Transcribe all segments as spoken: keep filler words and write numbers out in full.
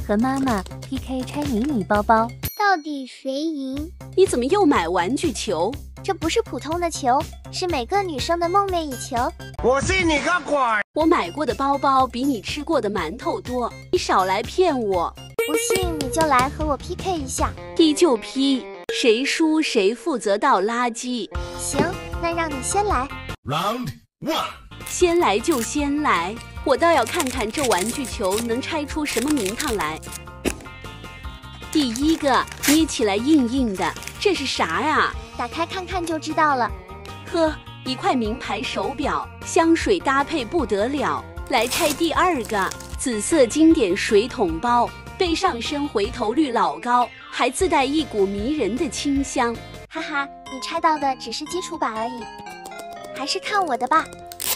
和妈妈 P K 拆迷你包包， 到底谁赢？ 你怎么又买玩具球？ 这不是普通的球，是每个女生的梦寐以求。 我信你个鬼！ 我买过的包包比你吃过的馒头多，你少来骗我！ 不信你就来和我 P K 一下。 P 就 P， 谁输谁负责倒垃圾。 行，那让你先来。 Round one， 先来就先来，我倒要看看这玩具球能拆出什么名堂来。第一个捏起来硬硬的，这是啥呀？ 打开看看就知道了。 呵，一块名牌手表，香水搭配不得了。来拆第二个，紫色经典水桶包，背上身回头率老高，还自带一股迷人的清香。 哈哈，你拆到的只是基础版而已，还是看我的吧。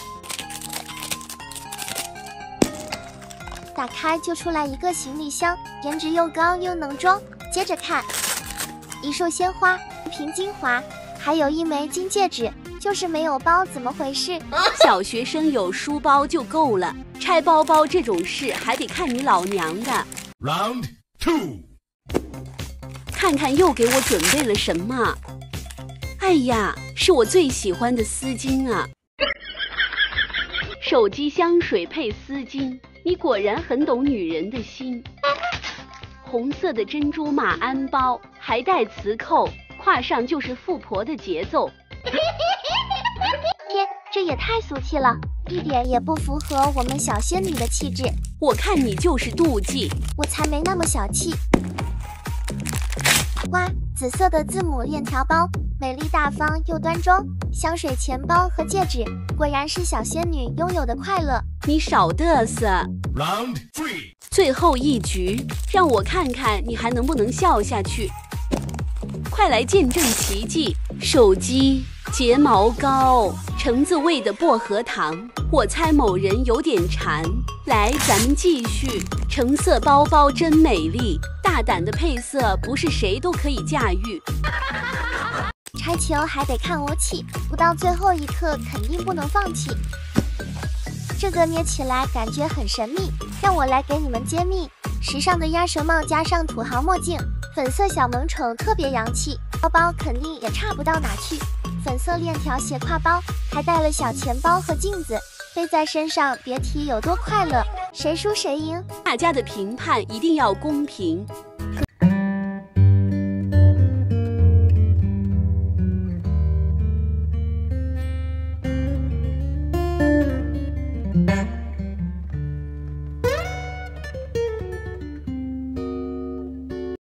打开就出来一个行李箱，颜值又高又能装。接着看，一束鲜花，一瓶精华，还有一枚金戒指，就是没有包，怎么回事？ 小学生有书包就够了，拆包包这种事还得看你老娘的。 Round two， 看看又给我准备了什么？哎呀，是我最喜欢的丝巾啊！手机、香水配丝巾，你果然很懂女人的心。红色的珍珠马鞍包，还带磁扣，挎上就是富婆的节奏。 天，这也太俗气了，一点也不符合我们小仙女的气质。 我看你就是妒忌。 我才没那么小气。哇，紫色的字母链条包，美丽大方又端庄。香水、钱包和戒指，果然是小仙女拥有的快乐。 你少嘚瑟。 Round three， 最后一局，让我看看你还能不能笑下去。快来见证奇迹！手机、睫毛膏、橙子味的薄荷糖，我猜某人有点馋。来，咱们继续。橙色包包真美丽，大胆的配色不是谁都可以驾驭。 拆球还得看我起，不到最后一刻肯定不能放弃。这个捏起来感觉很神秘，让我来给你们揭秘。时尚的鸭舌帽加上土豪墨镜，粉色小萌宠特别洋气，包包肯定也差不到哪去。粉色链条斜挎包，还带了小钱包和镜子，背在身上别提有多快乐。谁输谁赢？ 大家的评判一定要公平，